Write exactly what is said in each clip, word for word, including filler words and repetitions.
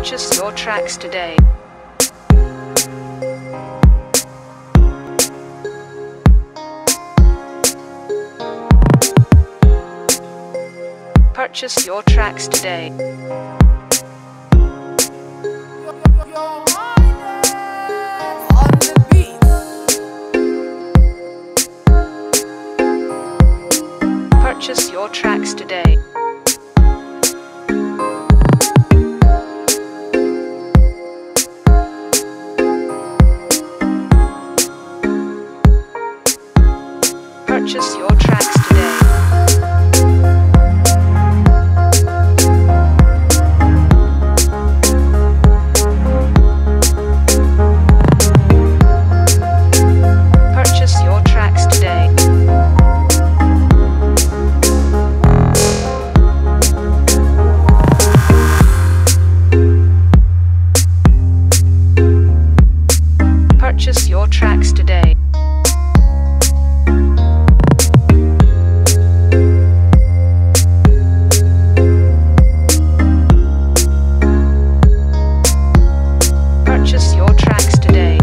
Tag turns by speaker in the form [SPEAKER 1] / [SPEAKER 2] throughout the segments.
[SPEAKER 1] Purchase your tracks today. Purchase your tracks today. Purchase your tracks today. Purchase your tracks today. Purchase your tracks today. Purchase your tracks today. Purchase your tracks today.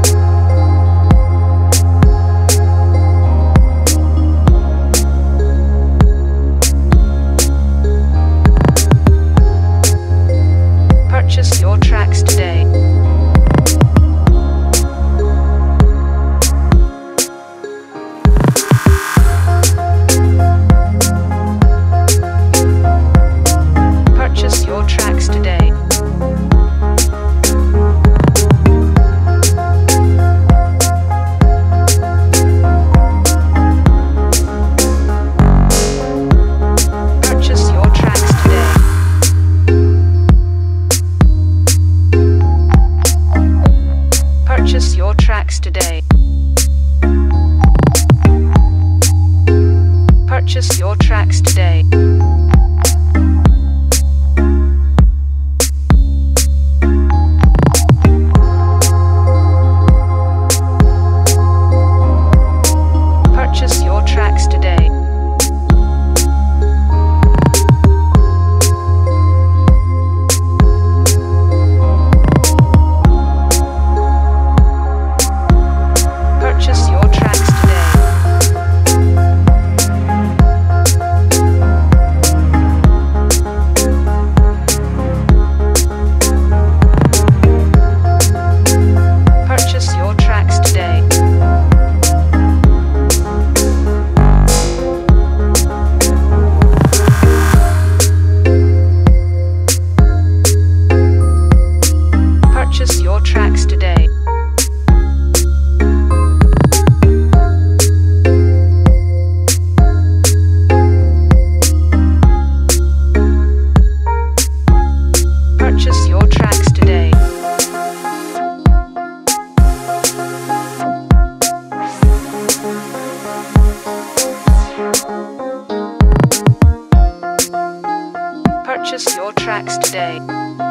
[SPEAKER 1] Purchase your tracks today. Purchase your tracks today. Purchase your tracks today. Purchase your tracks today. Purchase your tracks today. Purchase your tracks today. Purchase your tracks today. Purchase your tracks today. Purchase your tracks today. Purchase your tracks today. Purchase your tracks today.